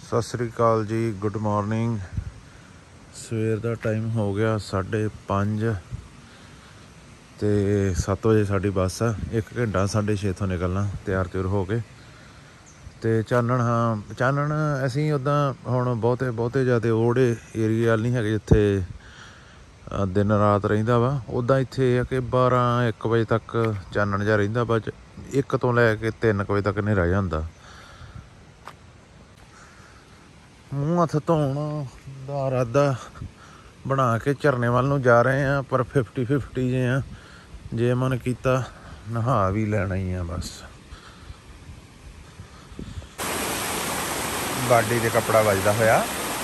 सत श्री अकाल जी, good morning. सवेर का टाइम हो गया 5:30 तो 7 बजे साड़ी बस आ। 1 घंटा 6:30 तो निकलना तैयार त्यूर हो के। तो चानण, हाँ चानण असी उदा हुण बहुते ज़्यादा ओड़े एरिया नहीं है जिथे दिन रात रहिंदा वा। उदा इत्थे है कि 12-1 बजे तक चानण जिहा रहिंदा, बस 1 तो लैके 3 बजे तक हनेरा जांदा। मूँह हत्थ धोण दा इरादा बना के झरने वाल नूं जा रहे हैं, पर 50-50 जे आ। जे मन किया नहा भी लेना ही है बस। गाडी ते कपड़ा वजदा होया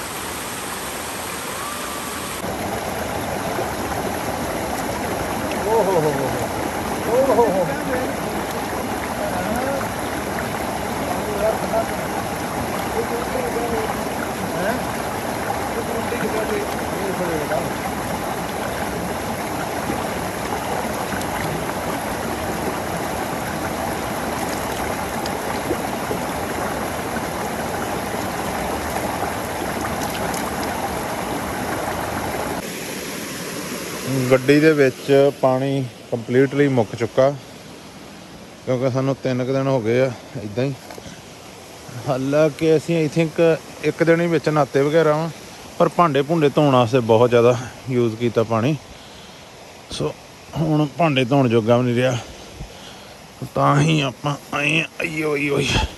ਗੱਡੀ ਦੇ ਵਿੱਚ ਪਾਣੀ ਕੰਪਲੀਟਲੀ ਮੁੱਕ ਚੁੱਕਾ, ਕਿਉਂਕਿ ਸਾਨੂੰ 3 ਦਿਨ ਹੋ ਗਏ ਆ ਇੱਦਾਂ ਹੀ। ਹਾਲਾਂਕਿ ਅਸੀਂ ਆਈ ਥਿੰਕ 1 ਦਿਨ ਹੀ ਵਿੱਚ ਨਹਾਤੇ ਵਗੈਰਾ ਵਾ, ਪਰ ਭਾਂਡੇ ਭੁੰਡੇ ਧੋਣ ਵਾਸਤੇ ਬਹੁਤ ਜ਼ਿਆਦਾ ਯੂਜ਼ ਕੀਤਾ ਪਾਣੀ। ਸੋ ਹੁਣ ਭਾਂਡੇ ਧੋਣ ਜੋਗਾ ਵੀ ਨਹੀਂ ਰਿਹਾ, ਤਾਂ ਹੀ ਆਪਾਂ ਆਏ ਹਾਂ। ਆਈਓ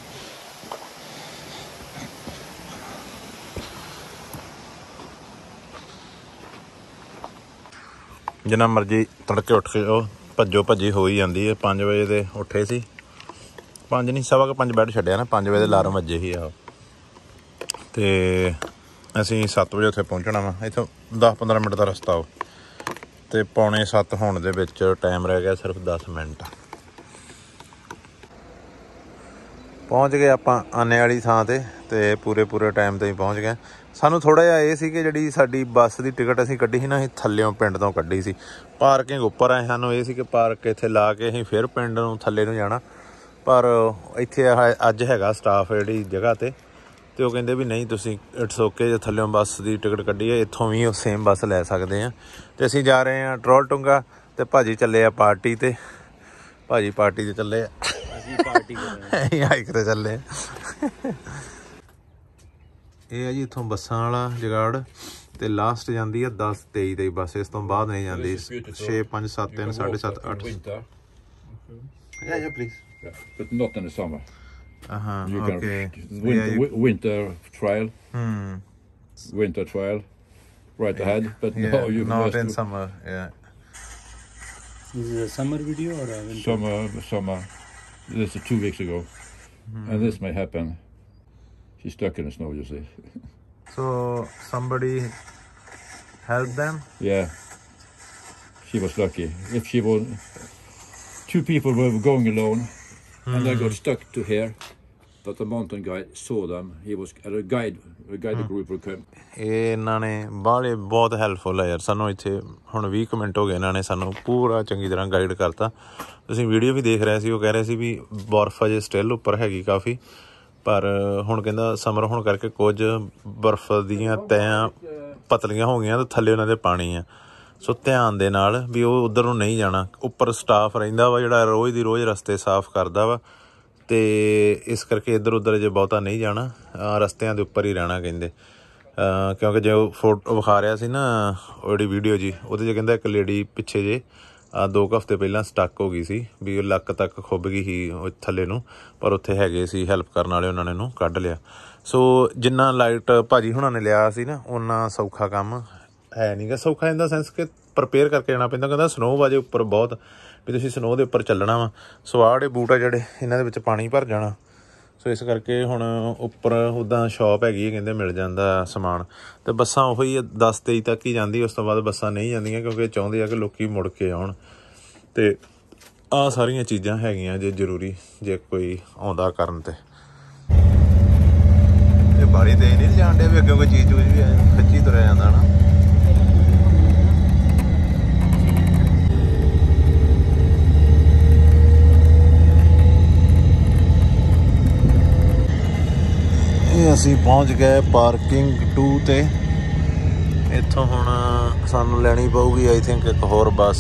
जिन्ना मर्जी तड़के उठ के भज्जो भज्जी हो ही जाती है। 5 बजे तो उठे सी, 5 नहीं 5:15 बैड छड्डिया ना, 5 बजे अलार्म वजे ही आ। तो असी 7 बजे उत्थे पहुँचना वा। इत्थों 10-15 मिनट का रस्ता हो, तो 6:45 होने दे विच टाइम रह गया सिर्फ 10 मिनट। पहुँच गए आपां आने वाली थां ते पूरे टाइम ते ही पहुँच गए। सानू थोड़ा जिहा ये सी कि जिहड़ी साडी बस की टिकट असीं कड्ढी ਸੀ ना, ਅਸੀਂ थल्लिओं पिंड तो कड्ढी सी। पार्किंग उपर आए, सानू ये सी कि पार्क इत्थे ला के ਅਸੀਂ फिर पिंड नूं थल्ले नूं जाना, पर इत्थे अज हैगा स्टाफ जिहड़ी जगह ते ਉਹ ਕਹਿੰਦੇ भी नहीं तुसीं इट्स ओके जे थल्लिओं बस की टिकट कड्ढी है, इत्थों भी सेम बस लै सकते हैं। तो असीं जा रहे हैं टरोल टुंगा, तो भाजी चले आ पार्टी ते। भाजी पार्टी ते चले हाइक ते चले। ਇਹ ਹੈ ਜੀ ਇੱਥੋਂ ਬੱਸਾਂ ਵਾਲਾ ਜਗਾੜ, ਤੇ ਲਾਸਟ ਜਾਂਦੀ ਹੈ 10-23 ਦੀ ਬੱਸ। ਇਸ ਤੋਂ ਬਾਅਦ ਨਹੀਂ ਜਾਂਦੀ। 6, 5, 7, 3, 7:30, 8। Yeah, please. But not in the summer. Okay. Winter trial. Winter trial, right ahead. But yeah, now you not in summer. Yeah. This is a summer video or a winter? Summer. This is 2 weeks ago, and this may happen. She's stuck in the snow, you see. So somebody helped them? Yeah. She was lucky. If she was... 2 people were going alone, and they got stuck to here. But the mountain guide saw them. He was a guide group would come. ਇਹ ਇਹਨਾਂ ਨੇ ਬਹੁਤ helpful ਹੈ ਯਾਰ। ਸਾਨੂੰ ਇੱਥੇ ਹੁਣ 20 minute ਹੋ ਗਏ, ਇਹਨਾਂ ਨੇ ਸਾਨੂੰ ਪੂਰਾ ਚੰਗੀ ਤਰ੍ਹਾਂ ਗਾਈਡ ਕਰਤਾ। ਤੁਸੀਂ ਵੀਡੀਓ ਵੀ ਦੇਖ ਰਹੇ ਸੀ, ਉਹ ਕਹਿ ਰਹੇ ਸੀ ਵੀ ਬਰਫ਼ ਅਜੇ ਸਟਿਲ ਉੱਪਰ ਹੈਗੀ ਕਾਫੀ, ਪਰ ਹੁਣ ਕਹਿੰਦਾ ਸਮਰ ਹੋਣ ਕਰਕੇ ਕੁਝ ਬਰਫ਼ ਦੀਆਂ ਤੈਆਂ ਪਤਲੀਆਂ ਹੋ ਗਈਆਂ ਤੇ ਥੱਲੇ ਉਹਨਾਂ ਦੇ ਪਾਣੀ ਆ। ਸੋ ਧਿਆਨ ਦੇ ਨਾਲ ਵੀ ਉਹ ਉੱਧਰ ਨੂੰ ਨਹੀਂ ਜਾਣਾ। ਉੱਪਰ ਸਟਾਫ ਰਹਿੰਦਾ ਵਾ ਜਿਹੜਾ ਰੋਜ਼ ਦੀ ਰੋਜ਼ ਰਸਤੇ ਸਾਫ਼ ਕਰਦਾ ਵਾ, ਤੇ ਇਸ ਕਰਕੇ ਇੱਧਰ ਉੱਧਰ ਜੇ ਬਹੁਤਾ ਨਹੀਂ ਜਾਣਾ, ਰਸਤਿਆਂ ਦੇ ਉੱਪਰ ਹੀ ਰਹਿਣਾ ਕਹਿੰਦੇ। ਕਿਉਂਕਿ ਜੇ ਉਹ ਫੋਟੋ ਵਿਖਾ ਰਿਹਾ ਸੀ ਨਾ, ਉਹ ਜਿਹੜੀ ਵੀਡੀਓ ਜੀ, ਉਹਦੇ 'ਚ ਕਹਿੰਦਾ ਇੱਕ ਲੇਡੀ ਪਿੱਛੇ ਜੇ 2 ਹਫ਼ਤੇ ਪਹਿਲਾਂ ਸਟੱਕ ਹੋ ਗਈ ਸੀ, ਵੀ ਉਹ ਲੱਕ ਤੱਕ ਖੁੱਭ ਗਈ ਸੀ ਥੱਲੇ ਨੂੰ, ਪਰ ਉੱਥੇ ਹੈਗੇ ਸੀ ਹੈਲਪ ਕਰਨ ਵਾਲੇ, ਉਹਨਾਂ ਨੇ ਉਹਨੂੰ ਕੱਢ ਲਿਆ। ਸੋ ਜਿੰਨਾ ਲਾਈਟ ਭਾਜੀ ਹੁਣਾਂ ਨੇ ਲਿਆ ਸੀ ਨਾ, ਓਨਾ ਸੌਖਾ ਕੰਮ ਹੈ ਨਹੀਂ ਗਾ। ਸੌਖਾ ਇਨ ਦਾ ਸੈਂਸ ਕਿ ਪ੍ਰਪੇਅਰ ਕਰਕੇ ਜਾਣਾ ਪੈਂਦਾ। ਕਹਿੰਦਾ ਸਨੋ ਵਾਜੇ ਉੱਪਰ ਬਹੁਤ, ਵੀ ਤੁਸੀਂ ਸਨੋ ਦੇ ਉੱਪਰ ਚੱਲਣਾ ਵਾ। ਸੋ ਆਹ ਜਿਹੜੇ ਬੂਟ ਆ ਜਿਹੜੇ, ਇਹਨਾਂ ਦੇ ਵਿੱਚ ਪਾਣੀ ਭਰ ਜਾਣਾ। ਸੋ ਇਸ ਕਰਕੇ ਹੁਣ ਉੱਪਰ ਉੱਦਾਂ ਸ਼ੋਪ ਹੈਗੀ ਹੈ, ਕਹਿੰਦੇ ਮਿਲ ਜਾਂਦਾ ਸਮਾਨ। ਅਤੇ ਬੱਸਾਂ ਉਹੀ 10-23 ਤੱਕ ਹੀ ਜਾਂਦੀ, ਉਸ ਤੋਂ ਬਾਅਦ ਬੱਸਾਂ ਨਹੀਂ ਜਾਂਦੀਆਂ, ਕਿਉਂਕਿ ਚਾਹੁੰਦੇ ਆ ਕਿ ਲੋਕ ਮੁੜ ਕੇ ਆਉਣ। ਅਤੇ ਆਹ ਸਾਰੀਆਂ ਚੀਜ਼ਾਂ ਹੈਗੀਆਂ ਜੇ ਜ਼ਰੂਰੀ, ਜੇ ਕੋਈ ਆਉਂਦਾ ਕਰਨ। ਤੇ ਇਹ ਬਾਰੀ ਤੇਜ਼ ਨਹੀਂ ਜਾਣ ਡਿਆ ਵੀ ਅੱਗੇ ਕੋਈ ਚੀਜ਼ ਚੂਜ਼ ਵੀ ਖਿੱਚੀ ਤੁਰਿਆ ਜਾਂਦਾ ਨਾ। ਅਸੀਂ ਪਹੁੰਚ ਗਏ ਪਾਰਕਿੰਗ 2 ਤੇ। ਇੱਥੋਂ ਹੁਣ ਸਾਨੂੰ ਲੈਣੀ ਪਊਗੀ ਆਈ ਥਿੰਕ ਇੱਕ ਹੋਰ ਬੱਸ।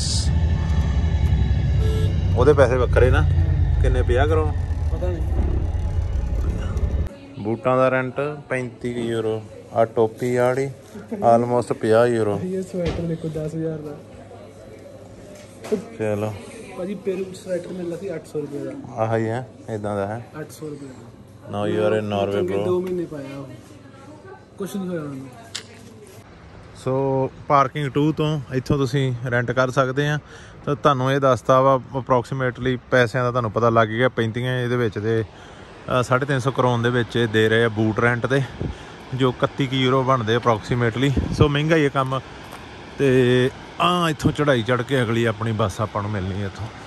ਉਹਦੇ ਪੈਸੇ ਵੱਖਰੇ ਨਾ, ਕਿੰਨੇ 50 ਕਰੋ ਪਤਾ ਨਹੀਂ। ਬੂਟਾਂ ਦਾ ਰੈਂਟ 35 ਯੂਰੋ। ਆ ਟੋਪੀ ਆੜੀ ਆਲਮੋਸਟ 50 ਯੂਰੋ। ਇਹ ਸਵੈਟਰ ਦੇਖੋ 10,000 ਦਾ। ਚਲੋ ਭਾਜੀ ਪੇਰੂ ਸਵੈਟਰ ਮਿਲਦਾ ਸੀ 800 ਰੁਪਏ ਦਾ। ਆਹ ਹੀ ਹੈ, ਇਦਾਂ ਦਾ ਹੈ। 800 ਰੁਪਏ ਦਾ। Now you are in Norway bro. 2 ਮਹੀਨੇ ਪਾਇਆ ਉਹ, ਕੁਛ ਨਹੀਂ ਹੋਇਆ ਉਹਨੂੰ। ਸੋ ਪਾਰਕਿੰਗ 2 ਤੋਂ ਇੱਥੋਂ ਤੁਸੀਂ ਰੈਂਟ ਕਰ ਸਕਦੇ ਆ। ਤਾਂ ਤੁਹਾਨੂੰ ਇਹ ਦੱਸਤਾ ਵਾ ਅਪਰੋਕਸੀਮੇਟਲੀ ਪੈਸਿਆਂ ਦਾ ਤੁਹਾਨੂੰ ਪਤਾ ਲੱਗ ਗਿਆ। 35 ਇਹਦੇ ਵਿੱਚ ਦੇ 350 ਕਰੋਨ ਦੇ ਵਿੱਚ ਇਹ ਦੇ ਰਹੇ ਆ ਬੂਟ ਰੈਂਟ ਦੇ, ਜੋ 31 ਯੂਰੋ ਬਣਦੇ ਅਪਰੋਕਸੀਮੇਟਲੀ। ਸੋ ਮਹਿੰਗਾ ਹੀ ਇਹ ਕੰਮ। ਤੇ ਇੱਥੋਂ ਚੜ੍ਹਾਈ ਚੜ੍ਹ ਕੇ ਅਗਲੀ ਆਪਣੀ ਬੱਸ ਆਪਾਂ ਨੂੰ ਮਿਲਣੀ ਹੈ ਇੱਥੋਂ।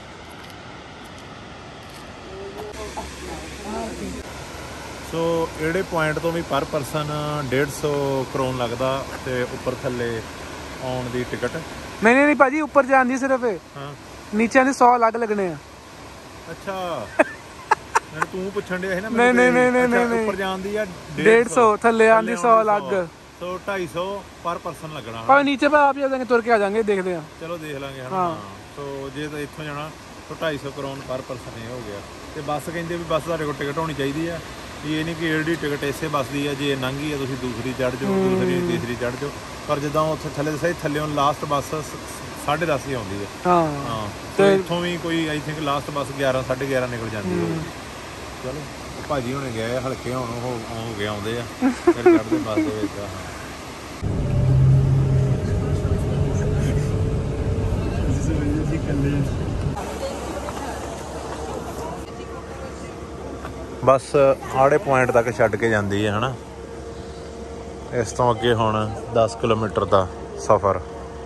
ਸੋ ਜਿਹੜੇ ਪੁਆਇੰਟ ਤੋਂ ਵੀ ਪਰ ਪਰਸਨ 150 ਕਰੋਨ ਲੱਗਦਾ ਤੇ ਉੱਪਰ ਥੱਲੇ ਆਉਣ ਦੀ ਟਿਕਟ। ਨਹੀਂ ਭਾਜੀ ਉੱਪਰ ਜਾਣ ਦੀ ਸਿਰਫ ਹਾਂ, ਨੀਚੇ ਦੇ 100 ਅਲੱਗ ਲੱਗਣੇ ਆ। ਅੱਛਾ ਮੈਨੂੰ ਤੂੰ ਪੁੱਛਣ ਡਿਆ ਸੀ ਨਾ। ਨਹੀਂ ਉੱਪਰ ਜਾਣ ਦੀ ਆ 150, ਥੱਲੇ ਆਉਣ ਦੀ 100 ਅਲੱਗ। ਸੋ 250 ਪਰ ਪਰਸਨ ਲੱਗਣਾ। ਪਰ ਨੀਚੇ ਪਾ ਆਪ ਹੀ ਆ ਜਾਵਾਂਗੇ, ਤੁਰ ਕੇ ਆ ਜਾਵਾਂਗੇ, ਦੇਖਦੇ ਆ। ਚਲੋ ਦੇਖ ਲਾਂਗੇ ਹਾਂ। ਸੋ ਜੇ ਤਾਂ ਇੱਥੋਂ ਜਾਣਾ ਤਾਂ 250 ਕਰੋਨ ਪਰ ਪਰਸਨ ਇਹ ਹੋ ਗਿਆ। ਤੇ ਬੱਸ ਕਹਿੰਦੇ ਵੀ ਬੱਸ ਤੁਹਾਡੇ ਕੋਲ ਟਿਕਟ ਹੋਣੀ ਚਾਹੀਦੀ ਆ। ਇਹ ਨਹੀਂ ਕਿ ਜਿਹੜੀ ਟਿਕਟ ਇਸੇ ਬੱਸ ਦੀ ਆ, ਜੇ ਲੰਘੀ ਆ ਤੁਸੀਂ ਦੂਸਰੀ ਚੜ੍ਹ ਜਾਓ, ਦੂਸਰੀ ਤੀਸਰੀ ਚੜ੍ਹ ਜਾਓ। ਪਰ ਜਿੱਦਾਂ ਉੱਥੇ ਥੱਲੇ ਦੱਸਿਆ ਥੱਲੇ ਲਾਸਟ ਬੱਸ 10:30 ਹੀ ਆਉਂਦੀ ਹੈ। ਹਾਂ ਤੇ ਇੱਥੋਂ ਵੀ ਕੋਈ ਆਈ ਥਿੰਕ ਲਾਸਟ ਬੱਸ 11 11:30 ਨਿਕਲ ਜਾਂਦੀ ਹੈ। ਚਲੋ ਭਾਜੀ ਹੁਣੇ ਗਏ ਹਲਕੇ, ਹੁਣ ਹੋ ਗਏ ਆਉਂਦੇ ਆ ਫਿਰ ਚੜ੍ਹਦੇ ਬੱਸ ਦੇ ਵਿੱਚ। ਬੱਸ ਆੜੇ ਪੁਆਇੰਟ ਤੱਕ ਛੱਡ ਕੇ ਜਾਂਦੀ ਹੈ ਹਨਾ। ਇਸ ਤੋਂ ਅੱਗੇ ਹੁਣ 10 ਕਿਲੋਮੀਟਰ ਦਾ ਸਫ਼ਰ।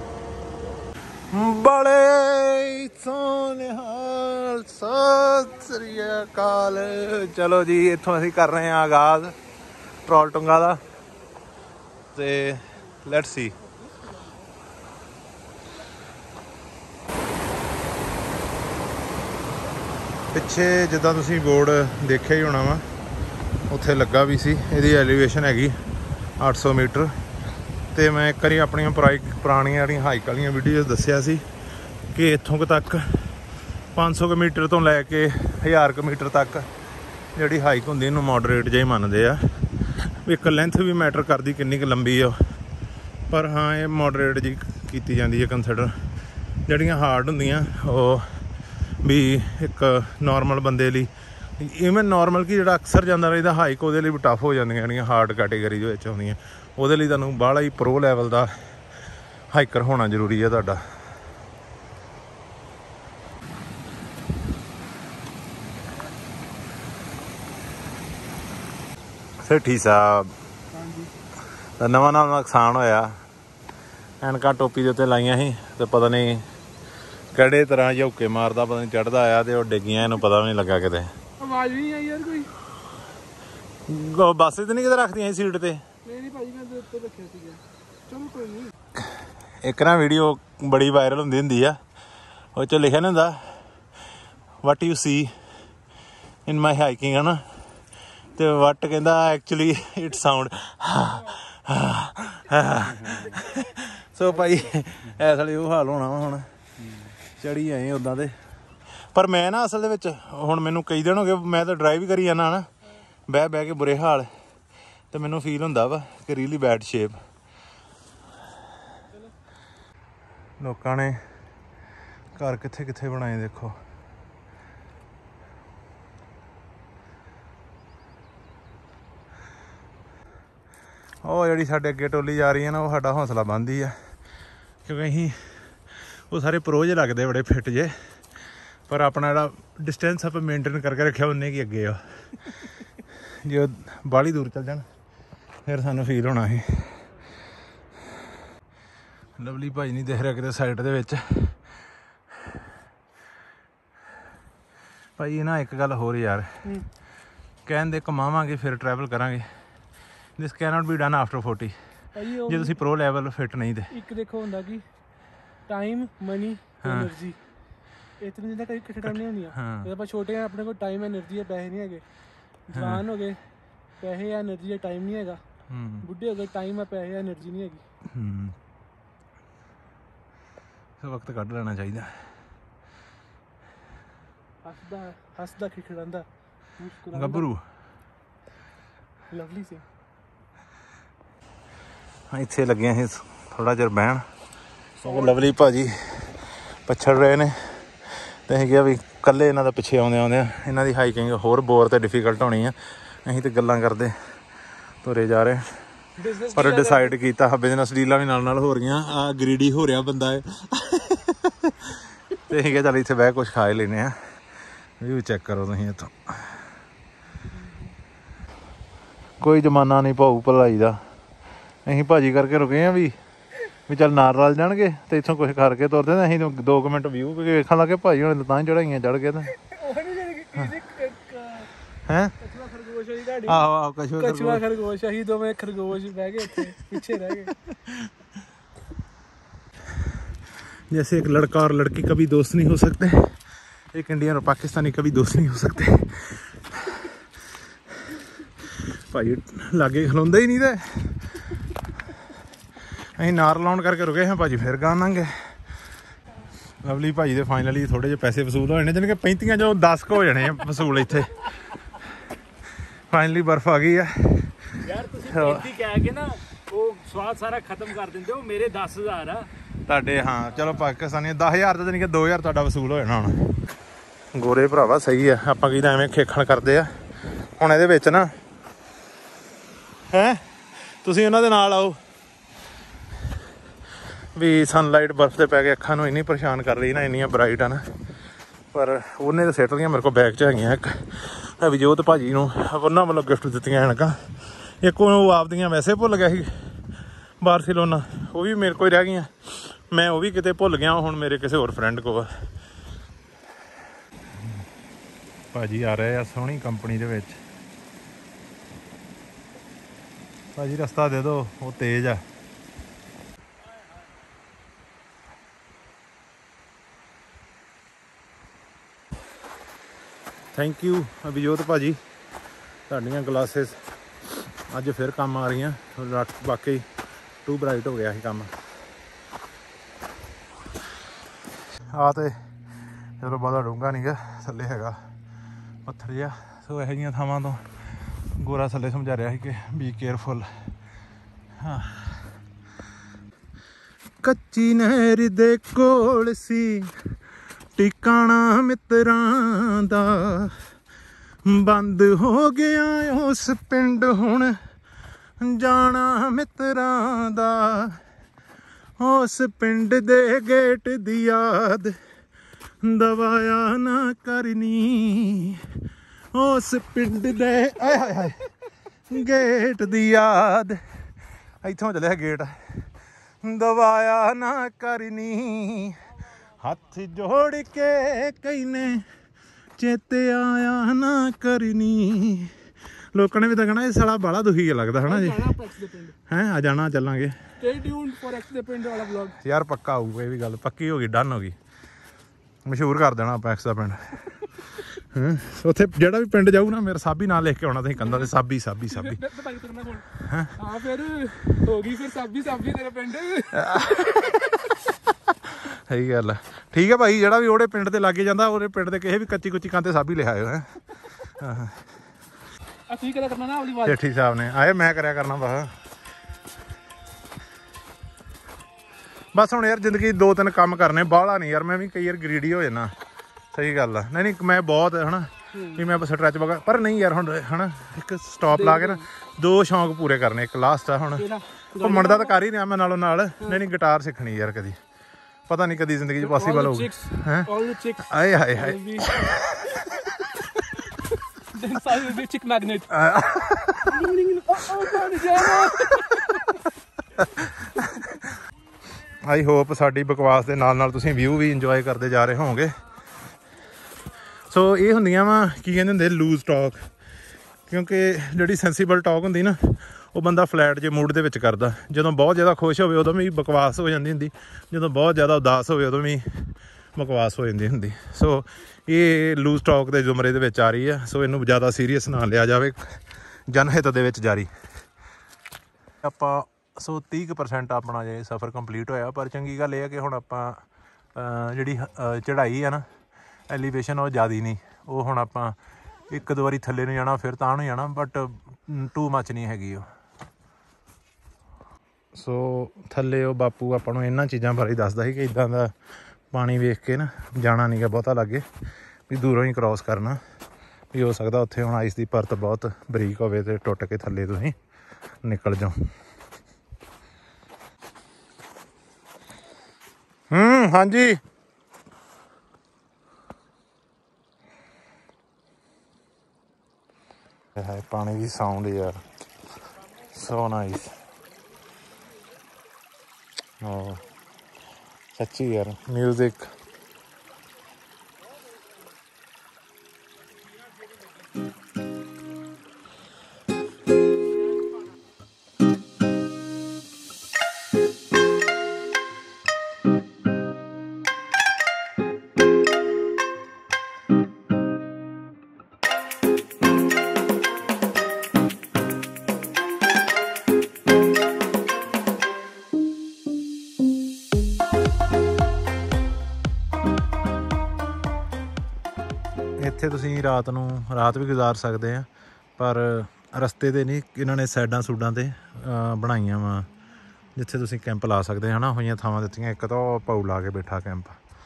ਬੜੇ ਸੋਹਣੇ ਹਾਲ, ਸਤਿ ਸ੍ਰੀ ਅਕਾਲ। ਚਲੋ ਜੀ ਇੱਥੋਂ ਅਸੀਂ ਕਰ ਰਹੇ ਹਾਂ ਆਗਾਜ਼ ਟਰੋਲਟੁੰਗਾ ਦਾ। ਤੇ ਲੈਟਸ ਸੀ। ਪਿੱਛੇ ਜਿੱਦਾਂ ਤੁਸੀਂ ਬੋਰਡ ਦੇਖਿਆ ਹੀ ਹੋਣਾ ਵਾ, ਉੱਥੇ ਲੱਗਾ ਵੀ ਸੀ। ਇਹਦੀ ਐਲੀਵੇਸ਼ਨ ਹੈਗੀ 800 ਮੀਟਰ। ਤੇ ਮੈਂ ਇੱਕ ਵਾਰੀ ਆਪਣੀਆਂ ਪੁਰਾਣੀਆਂ ਜਿਹੜੀਆਂ ਹਾਈਕ ਵਾਲੀਆਂ ਵੀਡੀਓਜ਼ ਦੱਸਿਆ ਸੀ ਕਿ ਇੱਥੋਂ ਕੁ ਤੱਕ 500 ਮੀਟਰ ਤੋਂ ਲੈ ਕੇ 1000 ਮੀਟਰ ਤੱਕ ਜਿਹੜੀ ਹਾਈਕ ਹੁੰਦੀ ਇਹਨੂੰ ਮੋਡਰੇਟ ਜਿਹਾ ਹੀ ਮੰਨਦੇ ਆ। ਵੀ ਇੱਕ ਲੈਂਥ ਵੀ ਮੈਟਰ ਕਰਦੀ ਕਿੰਨੀ ਕੁ ਲੰਬੀ ਆ, ਪਰ ਹਾਂ ਇਹ ਮੋਡਰੇਟ ਜੀ ਕੀਤੀ ਜਾਂਦੀ ਹੈ ਕੰਸੀਡਰ। ਜਿਹੜੀਆਂ ਹਾਰਡ ਹੁੰਦੀਆਂ ਉਹ ਵੀ ਇੱਕ ਨੋਰਮਲ ਬੰਦੇ ਲਈ, ਇਵਨ ਨੋਰਮਲ ਕਿ ਜਿਹੜਾ ਅਕਸਰ ਜਾਂਦਾ ਰਹਿੰਦਾ ਹਾਈਕ, ਉਹਦੇ ਲਈ ਵੀ ਟਫ ਹੋ ਜਾਂਦੀਆਂ ਜਿਹੜੀਆਂ ਹਾਰਡ ਕੈਟੇਗਰੀ ਦੇ ਵਿੱਚ ਆਉਂਦੀਆਂ। ਉਹਦੇ ਲਈ ਤੁਹਾਨੂੰ ਬਾਹਲਾ ਹੀ ਪ੍ਰੋ ਲੈਵਲ ਦਾ ਹਾਈਕਰ ਹੋਣਾ ਜ਼ਰੂਰੀ ਹੈ ਤੁਹਾਡਾ। ਸੇਠੀ ਸਾਹਿਬ ਦਾ ਨਵਾਂ ਨੁਕਸਾਨ ਹੋਇਆ। ਐਨਕਾਂ ਟੋਪੀ ਦੇ ਉੱਤੇ ਲਾਈਆਂ ਸੀ ਤੇ ਪਤਾ ਨਹੀਂ ਕਿਹੜੇ ਤਰ੍ਹਾਂ ਝੌਕੇ ਮਾਰਦਾ, ਪਤਾ ਨਹੀਂ ਚੜ੍ਹਦਾ ਆਇਆ ਤੇ ਉਹ ਡਿੱਗੀਆਂ, ਇਹਨੂੰ ਪਤਾ ਵੀ ਨਹੀਂ ਲੱਗਾ ਕਿਤੇ। ਆਵਾਜ਼ ਨਹੀਂ ਆਈ ਯਾਰ ਕੋਈ? ਬੱਸ ਤੇ ਨਹੀਂ ਕਿਤੇ ਰੱਖਦੀਆਂ ਸੀ ਸੀਟ ਤੇ? ਨਹੀਂ ਭਾਜੀ ਮੈਂ ਉੱਤੇ ਰੱਖਿਆ ਸੀਗਾ। ਚਲੋ ਕੋਈ ਨਹੀਂ। ਇੱਕ ਨਾ ਵੀਡੀਓ ਬੜੀ ਵਾਇਰਲ ਹੁੰਦੀ ਆ, ਉਹ 'ਚ ਲਿਖਿਆ ਨਹੀਂ ਹੁੰਦਾ ਵਟ you C in my hiking ਹੈ ਨਾ। ਤੇ ਵਟ ਕਹਿੰਦਾ ਐਕਚੁਅਲੀ ਇਟ ਸਾਊਂਡ। ਸੋ ਭਾਈ ਇਸ ਵੇਲੇ ਉਹ ਹਾਲ ਹੋਣਾ ਵਾ। ਹੁਣ ਚੜੀ ਆਏ ਉੱਦਾਂ ਦੇ, ਪਰ ਮੈਂ ਨਾ ਅਸਲ ਦੇ ਵਿੱਚ ਹੁਣ ਮੈਨੂੰ ਕਈ ਦਿਨ ਹੋ ਗਏ, ਮੈਂ ਤਾਂ ਡਰਾਈਵ ਹੀ ਕਰੀ ਜਾਂਦਾ ਨਾ ਬਹਿ ਕੇ ਬੁਰੇ ਹਾਲ। ਤੇ ਮੈਨੂੰ ਫੀਲ ਹੁੰਦਾ ਵਾ ਕਿ ਰੀਅਲੀ ਬੈਡ ਸ਼ੇਪ। ਲੋਕਾਂ ਨੇ ਘਰ ਕਿੱਥੇ ਕਿੱਥੇ ਬਣਾਏ ਦੇਖੋ। ਉਹ ਜਿਹੜੀ ਸਾਡੇ ਅੱਗੇ ਟੋਲੀ ਜਾ ਰਹੀ ਹੈ ਨਾ, ਉਹ ਸਾਡਾ ਹੌਸਲਾ ਬੰਨ੍ਹਦੀ ਆ, ਕਿਉਂਕਿ ਅਸੀਂ ਉਹ ਸਾਰੇ ਪ੍ਰੋ ਜਿਹੇ ਲੱਗਦੇ ਬੜੇ ਫਿੱਟ ਜੇ, ਪਰ ਆਪਣਾ ਜਿਹੜਾ ਡਿਸਟੈਂਸ ਆਪਾਂ ਮੇਨਟੇਨ ਕਰਕੇ ਰੱਖਿਆ ਉਨੇ ਕੀ ਅੱਗੇ ਆ। ਜੇ ਉਹ ਬਾਹਲੀ ਦੂਰ ਚੱਲ ਜਾਣ ਫਿਰ ਸਾਨੂੰ ਫੀਲ ਹੋਣਾ ਸੀ। ਲਵਲੀ ਭਾਈ ਨਹੀਂ ਦਿਖ ਰਿਹਾ ਕਿਤੇ ਸਾਈਡ ਦੇ ਵਿੱਚ। ਭਾਈ ਨਾ ਇੱਕ ਗੱਲ ਹੋਰ ਯਾਰ, ਕਹਿੰਦੇ ਕਮਾਵਾਂਗੇ ਫਿਰ ਟਰੈਵਲ ਕਰਾਂਗੇ। This cannot be done after 40 ਜੇ ਤੁਸੀਂ ਪ੍ਰੋ ਲੈਵਲ ਫਿੱਟ ਨਹੀਂ ਤੇ। ਇੱਕ ਦੇਖੋ ਹੁੰਦਾ ਕਿ ਟਾਈਮ, ਮਨੀ, ਐਨਰਜੀ, ਇਹ ਤਿੰਨ ਚੀਜ਼ਾਂ ਇਕੱਠੇ ਟਾਈਮ ਨਹੀਂ ਹੁੰਦੀਆਂ। ਜਦੋਂ ਆਪਾਂ ਛੋਟੇ ਆ ਆਪਣੇ ਕੋਲ ਟਾਈਮ, ਐਨਰਜੀ ਹੈ, ਪੈਸੇ ਨਹੀਂ ਹੈਗੇ। ਜਵਾਨ ਹੋ ਗਏ ਪੈਸੇ ਆ એનર્ਜੀ ਆ ਟਾਈਮ ਨਹੀਂ ਹੈਗਾ ਬੁੱਢੇ ਹੋ ਗਏ ਟਾਈਮ ਆ ਪੈਸੇ ਆ એનર્ਜੀ ਨਹੀਂ ਹੈਗੀ ਵਕਤ ਕੱਢ ਲੈਣਾ ਚਾਹੀਦਾ ਹੱਸਦਾ ਖਿਖੜਾਂਦਾ ਗੱਭਰੂ ਲਵਲੀ ਸੀ ਇੱਥੇ ਲੱਗੇ ਸੀ ਥੋੜਾ ਚਿਰ ਬਹਿਣ ਲਵਲੀ ਭਾਜੀ ਪਛੜ ਰਹੇ ਨੇ ਤੇ ਅਸੀਂ ਕਿਹਾ ਵੀ ਇਕੱਲੇ ਇਹਨਾਂ ਦਾ ਪਿੱਛੇ ਆਉਂਦੇ ਇਹਨਾਂ ਦੀ ਹਾਈਕਿੰਗ ਹੋਰ ਬੋਰ ਤੇ ਡਿਫੀਕਲਟ ਹੋਣੀ ਆ ਅਸੀਂ ਤੇ ਗੱਲਾਂ ਕਰਦੇ ਤੁਰੇ ਜਾ ਰਹੇ ਪਰ ਡਿਸਾਈਡ ਕੀਤਾ ਬਿਜ਼ਨਸ ਡੀਲਾਂ ਵੀ ਨਾਲ ਹੋ ਰਹੀਆਂ ਆ ਗਰੀਡੀ ਹੋ ਰਿਹਾ ਬੰਦਾ ਏ ਤੇ ਅਸੀਂ ਕਿਹਾ ਚੱਲ ਇੱਥੇ ਬਹਿ ਕੁਛ ਖਾ ਹੀ ਲੈਂਦੇ ਆ ਵਿਊ ਚੈੱਕ ਕਰੋ ਤੁਸੀਂ ਇੱਥੋਂ ਕੋਈ ਜ਼ਮਾਨਾ ਨਹੀਂ ਭਾਊ ਭਲਾਈ ਦਾ ਅਸੀਂ ਭਾਜੀ ਕਰਕੇ ਰੁਕੇ ਆ ਵੀ ਚੱਲ ਨਾਲ ਰਲ ਜਾਣਗੇ ਤੇ ਇੱਥੋਂ ਕੁਛ ਕਰਕੇ ਤੁਰਦੇ ਤੇ ਅਸੀਂ 2 ਮਿੰਟ ਵਿਊ ਵੇਖਣ ਲੱਗੇ ਭਾਜੀ ਹੁਣ ਤਾਂ ਚੜਾਈਆਂ ਚੜ ਗਏ ਤਾਂ ਹੈਂ ਆਹੋ ਕਛੂਆ ਖਰਗੋਸ਼ ਅਸੀਂ ਦੋਵੇਂ ਖਰਗੋਸ਼ ਬਹਿ ਗਏ ਇੱਥੇ ਪਿੱਛੇ ਰਹਿ ਗਏ जैसे एक लड़का और लड़की कभी दोस्त नहीं हो सकते एक इंडियन और पाकिस्तानी कभी दोस्त नहीं हो सकते भाई लागे खलोंदे ही नहीं थे ਅਸੀਂ ਨਾਰ ਲਾਉਣ ਕਰਕੇ ਰੁਕੇ ਹਾਂ ਭਾਜੀ ਫਿਰ ਗਾ ਲਾਂਗੇ ਲਵਲੀ ਭਾਜੀ ਦੇ ਫਾਈਨਲੀ ਥੋੜੇ ਜਿਹੇ ਪੈਸੇ ਵਸੂਲ ਹੋਏ ਨੇ ਜਾਣੀ ਕਿ 35 ਚੋਂ 10 ਹੋ ਜਾਣੇ ਆ ਵਸੂਲ ਇੱਥੇ ਫਾਈਨਲੀ ਬਰਫ਼ ਆ ਗਈ ਆ ਯਾਰ ਤੁਸੀਂ 35 ਕਹਿ ਕੇ ਨਾ ਉਹ ਸਵਾਦ ਸਾਰਾ ਖਤਮ ਕਰ ਦਿੰਦੇ ਹੋ ਮੇਰੇ 10000 ਆ ਤੁਹਾਡੇ ਹਾਂ ਚਲੋ ਪਾਕਿਸਤਾਨੀ 10,000 ਤਾਂ ਜਾਣੀ ਕਿ 2,000 ਤੁਹਾਡਾ ਵਸੂਲ ਹੋ ਜਾਣਾ ਹੁਣ ਗੋਰੇ ਭਰਾਵਾ ਸਹੀ ਆ ਆਪਾਂ ਕੀ ਤਾਂ ਐਵੇਂ ਖੇਖਣ ਕਰਦੇ ਆ ਹੁਣ ਇਹਦੇ ਵਿੱਚ ਨਾ ਹੈਂ ਤੁਸੀਂ ਉਹਨਾਂ ਦੇ ਨਾਲ ਆਓ ਵੀ ਸਨਲਾਈਟ ਬਰਫ਼ ਤੇ ਪੈ ਕੇ ਅੱਖਾਂ ਨੂੰ ਇੰਨੀ ਪਰੇਸ਼ਾਨ ਕਰ ਰਹੀ ਨਾ ਇੰਨੀਆਂ ਬਰਾਈਟ ਆ ਨਾ ਪਰ ਉਹਨੇ ਤਾਂ ਸਿੱਟ ਲਈਆਂ ਮੇਰੇ ਕੋਲ ਬੈਗ 'ਚ ਹੈਗੀਆਂ ਇੱਕ ਵਿਜੋਤ ਭਾਜੀ ਨੂੰ ਉਹਨਾਂ ਵੱਲੋਂ ਗਿਫਟ ਦਿੱਤੀਆਂ ਐਨਕਾਂ ਇੱਕ ਉਹ ਆਪਦੀਆਂ ਵੈਸੇ ਭੁੱਲ ਗਿਆ ਸੀ ਬਾਰਸੀਲੋਨਾ ਉਹ ਵੀ ਮੇਰੇ ਕੋਲ ਰਹਿ ਗਈਆਂ ਮੈਂ ਉਹ ਵੀ ਕਿਤੇ ਭੁੱਲ ਗਿਆ ਹੁਣ ਮੇਰੇ ਕਿਸੇ ਹੋਰ ਫਰੈਂਡ ਕੋਲ ਭਾਜੀ ਆ ਰਹੇ ਆ ਸੋਹਣੀ ਕੰਪਨੀ ਦੇ ਵਿੱਚ ਭਾਜੀ ਰਸਤਾ ਦੇ ਦਿਓ ਉਹ ਤੇਜ਼ ਆ ਥੈਂਕ ਯੂ ਅਭਿਜੋਤ ਭਾਜੀ ਤੁਹਾਡੀਆਂ ਗਲਾਸਿਸ ਅੱਜ ਫਿਰ ਕੰਮ ਆ ਰਹੀਆਂ ਵਾਕਈ ਟੂ ਬਰਾਈਟ ਹੋ ਗਿਆ ਸੀ ਕੰਮ ਆ ਤੇ ਚਲੋ ਬਾਹਲਾ ਡੂੰਘਾ ਨਹੀਂ ਗਾ ਥੱਲੇ ਹੈਗਾ ਪੱਥਰ ਜਿਹਾ ਸੋ ਇਹੋ ਜਿਹੀਆਂ ਥਾਵਾਂ ਤੋਂ ਗੋਰਾ ਥੱਲੇ ਸਮਝਾ ਰਿਹਾ ਸੀ ਕਿ ਬੀ ਕੇਅਰਫੁਲ ਹਾਂ ਕੱਚੀ ਨਹਿਰ ਦੇ ਕੋਲ ਸੀ ਟਿਕਾਣਾ ਮਿੱਤਰਾਂ ਦਾ ਬੰਦ ਹੋ ਗਿਆ ਉਸ ਪਿੰਡ ਹੁਣ ਜਾਣਾ ਮਿੱਤਰਾਂ ਦਾ ਉਸ ਪਿੰਡ ਦੇ ਗੇਟ ਦੀ ਯਾਦ ਦਵਾਇਆ ਨਾ ਕਰਨੀ ਉਸ ਪਿੰਡ ਦੇ ਆਏ ਹਾਏ ਹਾਏ ਗੇਟ ਦੀ ਯਾਦ ਇੱਥੋਂ ਚੱਲਿਆ ਗੇਟ ਦਵਾਇਆ ਨਾ ਕਰਨੀ ਹੱਥ ਜੋੜ ਕੇ ਕਹਿੰਨੇ ਚੇਤੇ ਆਇਆ ਨਾ ਕਰਨੀ ਲੋਕਾਂ ਨੇ ਵੀ ਤਾਂ ਕਹਿਣਾ ਇਹ ਸਾਲਾ ਬਾਲਾ ਦੁਖੀ ਲੱਗਦਾ ਹਨਾ ਜੀ ਹੈਂ ਆ ਜਾਣਾ ਚੱਲਾਂਗੇ ਸਟੇ ਟਿਊਨਡ ਫॉर ਐਕਸ ਦੇ ਪਿੰਡ ਵਾਲਾ ਵਲੌਗ ਯਾਰ ਪੱਕਾ ਆਊਗਾ ਇਹ ਵੀ ਗੱਲ ਪੱਕੀ ਹੋ ਗਈ ਡਨ ਹੋ ਗਈ ਮਸ਼ਹੂਰ ਕਰ ਦੇਣਾ ਆਪਾਂ ਐਕਸ ਦਾ ਪਿੰਡ ਹਾਂ ਉੱਥੇ ਜਿਹੜਾ ਵੀ ਪਿੰਡ ਜਾਊ ਨਾ ਮੇਰਾ ਸਾਬੀ ਨਾਂ ਲਿਖ ਕੇ ਆਉਣਾ ਤੁਸੀਂ ਕੰਧਾਂ ਤੇ ਸਾਬੀ ਸਾਬੀ ਸਾਬੀ ਹਾਂ ਫਿਰ ਹੋ ਗਈ ਫਿਰ ਸਾਬੀ ਸਾਬੀ ਤੇਰਾ ਪਿੰਡ ਸਹੀ ਗੱਲ ਆ ਠੀਕ ਆ ਭਾਈ ਜਿਹੜਾ ਵੀ ਉਹਦੇ ਪਿੰਡ ਤੇ ਲਾਗੇ ਜਾਂਦਾ ਉਹਦੇ ਪਿੰਡ ਦੇ ਕਿਸੇ ਵੀ ਕੱਚੀ ਕੁੱਚੀ ਕੰਨ ਤੇ ਸਾਬੀ ਲਿਖਾਇਓ ਹੈ ਹਾਂ ਅਸੀਂ ਕਿਹਦਾ ਕਰਨਾ ਨਾ ਅਗਲੀ ਵਾਰ ਜੇਠੀ ਸਾਹਿਬ ਨੇ ਆਏ ਮੈਂ ਕਰਿਆ ਕਰਨਾ ਬਸ ਹੁਣ ਯਾਰ ਜ਼ਿੰਦਗੀ 2-3 ਕੰਮ ਕਰਨੇ ਬਾਹਲਾ ਨਹੀਂ ਯਾਰ ਮੈਂ ਵੀ ਕਈ ਵਾਰ ਗਰੀਡੀ ਹੋ ਜਾਣਾ ਸਹੀ ਗੱਲ ਆ ਨਹੀਂ ਮੈਂ ਬਹੁਤ ਹਨਾ ਵੀ ਮੈਂ ਸਟਰੈਚ ਵਗਾ ਪਰ ਨਹੀਂ ਯਾਰ ਹੁਣ ਹਨਾ ਇੱਕ ਸਟਾਪ ਲਾ ਕੇ ਨਾ 2 ਸ਼ੌਂਕ ਪੂਰੇ ਕਰਨੇ ਇੱਕ ਲਾਸਟ ਆ ਹੁਣ ਘੁੰਮਣ ਦਾ ਤਾਂ ਕਰ ਹੀ ਰਿਹਾ ਮੈਂ ਨਾਲੋਂ ਨਾਲ ਨਹੀਂ ਗਿਟਾਰ ਸਿੱਖਣੀ ਯਾਰ ਕਦੀ ਪਤਾ ਨਹੀਂ ਕਦੀ ਜ਼ਿੰਦਗੀ 'ਚ ਪੋਸੀਬਲ ਹੋਊ ਹੈਂ ਆਏ ਹਾਏ ਹਾਏ chick magnet ਆਈ ਹੋਪ ਸਾਡੀ ਬਕਵਾਸ ਦੇ ਨਾਲ ਨਾਲ ਤੁਸੀਂ ਵਿਊ ਵੀ ਇੰਜੋਏ ਕਰਦੇ ਜਾ ਰਹੇ ਹੋਵੋਗੇ ਸੋ ਇਹ ਹੁੰਦੀਆਂ ਵਾ ਕੀ ਕਹਿੰਦੇ ਹੁੰਦੇ ਲੂਜ਼ ਟਾਕ ਕਿਉਂਕਿ ਜਿਹੜੀ ਸੈਂਸੀਬਲ ਟਾਕ ਹੁੰਦੀ ਨਾ ਉਹ ਬੰਦਾ ਫਲੈਟ ਜੇ ਮੂਡ ਦੇ ਵਿੱਚ ਕਰਦਾ ਜਦੋਂ ਬਹੁਤ ਜ਼ਿਆਦਾ ਖੁਸ਼ ਹੋਵੇ ਉਦੋਂ ਵੀ ਬਕਵਾਸ ਹੋ ਜਾਂਦੀ ਹੁੰਦੀ ਜਦੋਂ ਬਹੁਤ ਜ਼ਿਆਦਾ ਉਦਾਸ ਹੋਵੇ ਉਦੋਂ ਵੀ ਬਕਵਾਸ ਹੋ ਜਾਂਦੀ ਹੁੰਦੀ ਸੋ ਇਹ ਲੂਜ਼ ਟਾਕ ਦੇ ਜ਼ੁਮਰੇ ਦੇ ਵਿੱਚ ਆ ਰਹੀ ਆ ਸੋ ਇਹਨੂੰ ਜ਼ਿਆਦਾ ਸੀਰੀਅਸ ਨਾ ਲਿਆ ਜਾਵੇ ਜਨਹਿਤ ਦੇ ਵਿੱਚ ਜਾਰੀ। ਆਪਾਂ 130% ਆਪਣਾ ਜੇ ਸਫ਼ਰ ਕੰਪਲੀਟ ਹੋਇਆ। ਪਰ ਚੰਗੀ ਗੱਲ ਇਹ ਹੈ ਕਿ ਹੁਣ ਆਪਾਂ ਜਿਹੜੀ ਚੜ੍ਹਾਈ ਆ ਨਾ ਐਲੀਵੇਸ਼ਨ ਉਹ ਜ਼ਿਆਦਾ ਨਹੀਂ, ਉਹ ਹੁਣ ਆਪਾਂ 1-2 ਵਾਰੀ ਥੱਲੇ ਨੂੰ ਜਾਣਾ ਫਿਰ ਤਾਂ ਨੂੰ ਜਾਣਾ, ਬਟ ਟੂ ਮੱਚ ਨਹੀਂ ਹੈਗੀ ਉਹ। ਸੋ ਥੱਲੇ ਉਹ ਬਾਪੂ ਆਪਾਂ ਨੂੰ ਇਹਨਾਂ ਚੀਜ਼ਾਂ ਬਾਰੇ ਦੱਸਦਾ ਸੀ ਕਿ ਇੱਦਾਂ ਦਾ ਪਾਣੀ ਵੇਖ ਕੇ ਨਾ ਜਾਣਾ ਨਹੀਂ ਗਾ ਬਹੁਤਾ ਲਾਗੇ, ਵੀ ਦੂਰੋਂ ਹੀ ਕ੍ਰੋਸ ਕਰਨਾ, ਵੀ ਹੋ ਸਕਦਾ ਉੱਥੇ ਹੁਣ ਆਈਸ ਦੀ ਪਰਤ ਬਹੁਤ ਬਰੀਕ ਹੋਵੇ ਅਤੇ ਟੁੱਟ ਕੇ ਥੱਲੇ ਤੁਸੀਂ ਨਿਕਲ ਜਾਓ। ਹਾਂਜੀ ਹੈ ਪਾਣੀ ਦੀ ਸਾਊਂਡ ਯਾਰ, ਸੋ ਨਾਈਸ। ਓ ਸੱਚੀ ਯਾਰ ਮਿਊਜ਼ਿਕ। ਇੱਥੇ ਤੁਸੀਂ ਰਾਤ ਵੀ ਗੁਜ਼ਾਰ ਸਕਦੇ ਆ, ਪਰ ਰਸਤੇ 'ਤੇ ਨਹੀਂ, ਇਹਨਾਂ ਨੇ ਸਾਈਡਾਂ ਸੂਡਾਂ 'ਤੇ ਬਣਾਈਆਂ ਵਾ ਜਿੱਥੇ ਤੁਸੀਂ ਕੈਂਪ ਲਾ ਸਕਦੇ ਹੈ ਨਾ। ਹੋਈਆਂ ਥਾਵਾਂ ਦਿੱਤੀਆਂ, ਇੱਕ ਤਾਂ ਉਹ ਪਾਊ ਲਾ ਕੇ ਬੈਠਾ ਕੈਂਪ।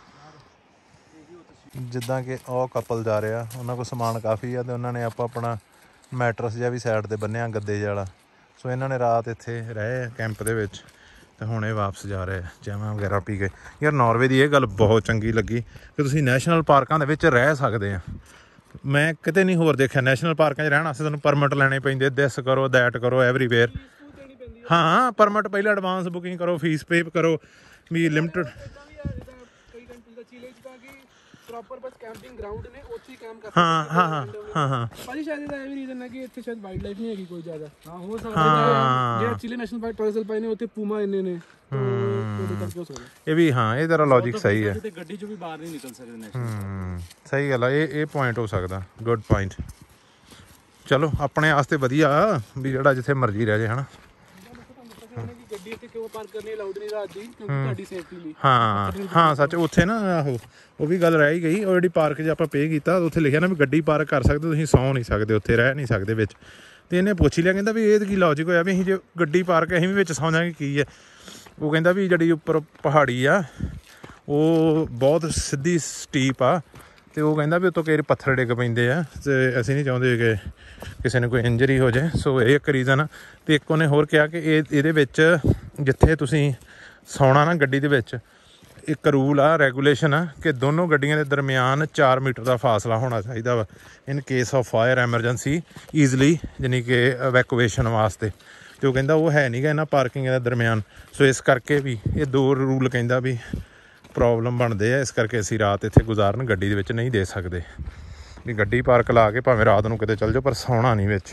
ਜਿੱਦਾਂ ਕਿ ਉਹ ਕਪਲ ਜਾ ਰਿਹਾ, ਉਹਨਾਂ ਕੋਲ ਸਮਾਨ ਕਾਫੀ ਆ ਅਤੇ ਉਹਨਾਂ ਨੇ ਆਪਣਾ ਮੈਟਰਸ ਜਿਹਾ ਵੀ ਸਾਈਡ 'ਤੇ ਬੰਨਿਆ ਗੱਦੇ ਜਿਹਾ ਵਾਲਾ। ਸੋ ਇਹਨਾਂ ਨੇ ਰਾਤ ਇੱਥੇ ਰਹੇ ਕੈਂਪ ਦੇ ਵਿੱਚ ਅਤੇ ਹੁਣ ਇਹ ਵਾਪਸ ਜਾ ਰਹੇ ਚਾਹਾਂ ਵਗੈਰਾ ਪੀ ਕੇ। ਯਾਰ ਨਾਰਵੇ ਦੀ ਇਹ ਗੱਲ ਬਹੁਤ ਚੰਗੀ ਲੱਗੀ ਕਿ ਤੁਸੀਂ ਨੈਸ਼ਨਲ ਪਾਰਕਾਂ ਦੇ ਵਿੱਚ ਰਹਿ ਸਕਦੇ ਆ। ਮੈਂ ਕਿਤੇ ਨਹੀਂ ਹੋਰ ਦੇਖਿਆ ਨੈਸ਼ਨਲ ਪਾਰਕਾਂ 'ਚ ਰਹਿਣ ਵਾਸਤੇ ਤੁਹਾਨੂੰ ਪਰਮਿਟ ਲੈਣੇ ਪੈਂਦੇ, ਦਿਸ ਕਰੋ ਦੈਟ ਕਰੋ ਐਵਰੀਵੇਅਰ। ਹਾਂ ਪਰਮਿਟ ਪਹਿਲਾਂ ਐਡਵਾਂਸ ਬੁਕਿੰਗ ਕਰੋ, ਫੀਸ ਪੇ ਕਰੋ, ਵੀ ਲਿਮਟਡ। ਪ੍ਰੋਪਰ ਬਸ ਕੈਂਪਿੰਗ ਗਰਾਊਂਡ ਨੇ, ਉੱਥੇ ਹੀ ਕੈਂਪ ਕਰ ਸਕਦੇ। ਹਾਂ ਭਾਜੀ ਸ਼ਾਇਦ ਇਹਦਾ ਇਹ ਵੀ ਰੀਜ਼ਨ ਹੈ ਕਿ ਇੱਥੇ ਸ਼ਾਇਦ ਵਾਈਲਡ ਲਾਈਫ ਨਹੀਂ ਹੈਗੀ ਕੋਈ ਜ਼ਿਆਦਾ। ਹਾਂ ਹੋ ਸਕਦਾ ਜਿਹੜਾ ਚਿਲੀ ਨੈਸ਼ਨਲ ਪਾਰਕ ਟੋਰਸਲ ਪਾਈ ਨੇ ਉੱਥੇ ਪੂਮਾ ਇੰਨੇ ਨੇ, ਇਹ ਵੀ ਹਾਂ ਇਹ ਤੇਰਾ ਲੌਜਿਕ ਸਹੀ ਹੈ। ਗੱਡੀ 'ਚੋਂ ਵੀ ਬਾਹਰ ਨਹੀਂ ਨਿਕਲ ਸਕਦੇ ਨੈਸ਼ਨਲ। ਸਹੀ ਗੱਲ ਆ, ਇਹ ਪੁਆਇੰਟ ਹੋ ਸਕਦਾ, ਗੁੱਡ ਪੁਆਇੰਟ। ਚਲੋ ਆਪਣੇ ਵਾਸਤੇ ਵਧੀਆ ਵੀ ਜਿਹੜਾ ਜਿੱਥੇ ਮਰਜ਼ੀ ਰਹਿ ਜਾਏ, ਹੈ ਨਾ। ਗੱਡੀ ਇੱਥੇ ਕਿਉਂ ਪਾਰਕ ਕਰਨੀ ਅਲਾਉਡ ਨਹੀਂ ਰਾਤ ਦੀ, ਕਿਉਂਕਿ ਤੁਹਾਡੀ ਸੇਫਟੀ ਲਈ। ਹਾਂ ਸੱਚ, ਉੱਥੇ ਨਾ ਆਹੋ ਉਹ ਵੀ ਗੱਲ ਰਹਿ ਹੀ ਗਈ। ਉਹ ਜਿਹੜੀ ਪਾਰਕ 'ਚ ਆਪਾਂ ਪੇ ਕੀਤਾ ਉੱਥੇ ਲਿਖਿਆ ਨਾ ਵੀ ਗੱਡੀ ਪਾਰਕ ਕਰ ਸਕਦੇ, ਤੁਸੀਂ ਸੌਂ ਨਹੀਂ ਸਕਦੇ ਉੱਥੇ, ਰਹਿ ਨਹੀਂ ਸਕਦੇ ਵਿੱਚ। ਅਤੇ ਇਹਨੇ ਪੁੱਛ ਲਿਆ, ਕਹਿੰਦਾ ਵੀ ਇਹ ਕੀ ਲੌਜਿਕ ਹੋਇਆ ਵੀ ਅਸੀਂ ਜੇ ਗੱਡੀ ਪਾਰਕ ਅਸੀਂ ਵੀ ਵਿੱਚ ਸੌਂ ਜਾਵਾਂਗੇ ਕੀ ਹੈ। ਉਹ ਕਹਿੰਦਾ ਵੀ ਜਿਹੜੀ ਉੱਪਰ ਪਹਾੜੀ ਆ ਉਹ ਬਹੁਤ ਸਿੱਧੀ ਸਟੀਪ ਆ, ਅਤੇ ਉਹ ਕਹਿੰਦਾ ਵੀ ਉੱਤੋਂ ਕਈ ਪੱਥਰ ਡਿੱਗ ਪੈਂਦੇ ਆ, ਅਤੇ ਅਸੀਂ ਨਹੀਂ ਚਾਹੁੰਦੇ ਕਿ ਕਿਸੇ ਨੂੰ ਕੋਈ ਇੰਜਰੀ ਹੋ ਜਾਏ। ਸੋ ਇਹ ਇੱਕ ਰੀਜ਼ਨ ਆ। ਅਤੇ ਇੱਕ ਉਹਨੇ ਹੋਰ ਕਿਹਾ ਕਿ ਇਹਦੇ ਵਿੱਚ ਜਿੱਥੇ ਤੁਸੀਂ ਸੌਣਾ ਨਾ ਗੱਡੀ ਦੇ ਵਿੱਚ, ਇੱਕ ਰੂਲ ਆ, ਰੈਗੂਲੇਸ਼ਨ ਆ ਕਿ ਦੋਨੋਂ ਗੱਡੀਆਂ ਦੇ ਦਰਮਿਆਨ 4 ਮੀਟਰ ਦਾ ਫਾਸਲਾ ਹੋਣਾ ਚਾਹੀਦਾ ਵਾ, in case of fire emergency easily, ਯਾਨੀ ਕਿ ਇਵੈਕੂਏਸ਼ਨ ਵਾਸਤੇ। ਅਤੇ ਉਹ ਕਹਿੰਦਾ ਉਹ ਹੈ ਨਹੀਂ ਗਾ ਇਹਨਾਂ ਪਾਰਕਿੰਗ ਦੇ ਦਰਮਿਆਨ। ਸੋ ਇਸ ਕਰਕੇ ਵੀ ਇਹ 2 ਰੂਲ ਕਹਿੰਦਾ ਵੀ ਪ੍ਰੋਬਲਮ ਬਣਦੇ ਆ, ਇਸ ਕਰਕੇ ਅਸੀਂ ਰਾਤ ਇੱਥੇ ਗੁਜ਼ਾਰਨ ਗੱਡੀ ਦੇ ਵਿੱਚ ਨਹੀਂ ਦੇ ਸਕਦੇ। ਵੀ ਗੱਡੀ ਪਾਰਕ ਲਾ ਕੇ ਭਾਵੇਂ ਰਾਤ ਨੂੰ ਕਿਤੇ ਚੱਲ ਜਾਓ, ਪਰ ਸੌਣਾ ਨਹੀਂ ਵਿੱਚ।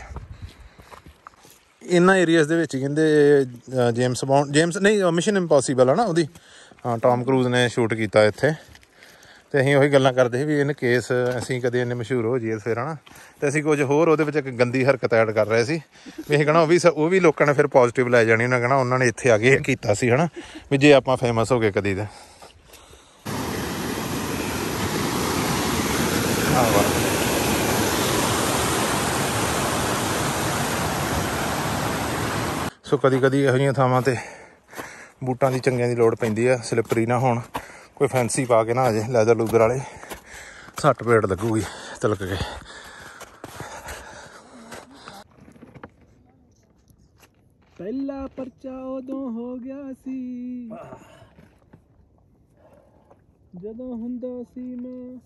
ਇਹਨਾਂ ਏਰੀਆਜ਼ ਦੇ ਵਿੱਚ ਕਹਿੰਦੇ ਜੇਮਸ ਨਹੀਂ ਮਿਸ਼ਨ ਇੰਪੋਸੀਬਲ ਆ ਨਾ ਉਹਦੀ, ਹਾਂ ਟੌਮ ਕਰੂਜ਼ ਨੇ ਸ਼ੂਟ ਕੀਤਾ ਇੱਥੇ। ਅਤੇ ਅਸੀਂ ਉਹੀ ਗੱਲਾਂ ਕਰਦੇ ਸੀ ਵੀ ਇਨ ਕੇਸ ਅਸੀਂ ਕਦੇ ਇੰਨੇ ਮਸ਼ਹੂਰ ਹੋ ਜਾਈਏ ਫਿਰ, ਹੈ ਨਾ। ਅਤੇ ਅਸੀਂ ਕੁਝ ਹੋਰ ਉਹਦੇ ਵਿੱਚ ਇੱਕ ਗੰਦੀ ਹਰਕਤ ਐਡ ਕਰ ਰਹੇ ਸੀ ਵੀ ਅਸੀਂ ਕਹਿਣਾ ਉਹ ਵੀ ਲੋਕਾਂ ਨੇ ਫਿਰ ਪੋਜ਼ੀਟਿਵ ਲੈ ਜਾਣੀ, ਉਹਨਾਂ ਕਹਿਣਾ ਉਹਨਾਂ ਨੇ ਇੱਥੇ ਆ ਕੇ ਕੀਤਾ ਸੀ, ਹੈ ਨਾ, ਵੀ ਜੇ ਆਪਾਂ ਫੇਮਸ ਹੋ ਗਏ ਕਦੀ ਤਾਂ। ਸੋ ਕਦੀ ਕਦੀ ਇਹੋ ਜਿਹੀਆਂ ਥਾਵਾਂ 'ਤੇ ਬੂਟਾਂ ਦੀ ਚੰਗਿਆਂ ਦੀ ਲੋੜ ਪੈਂਦੀ ਆ, ਸਲਿੱਪਰੀ ਨਾ ਹੋਣ, ਕੋਈ ਫੈਂਸੀ ਪਾ ਕੇ ਨਾ ਆ ਜਾਏ ਲੈਦਰ ਲੂਦਰ ਵਾਲੇ, ਸੱਟ ਪੇਟ ਲੱਗੂਗੀ ਤਿਲਕ ਕੇ। ਪਹਿਲਾ ਪਰਚਾ ਉਦੋਂ ਹੋ ਗਿਆ ਸੀ ਜਦੋਂ ਹੁੰਦਾ ਸੀ ਮੈਂ।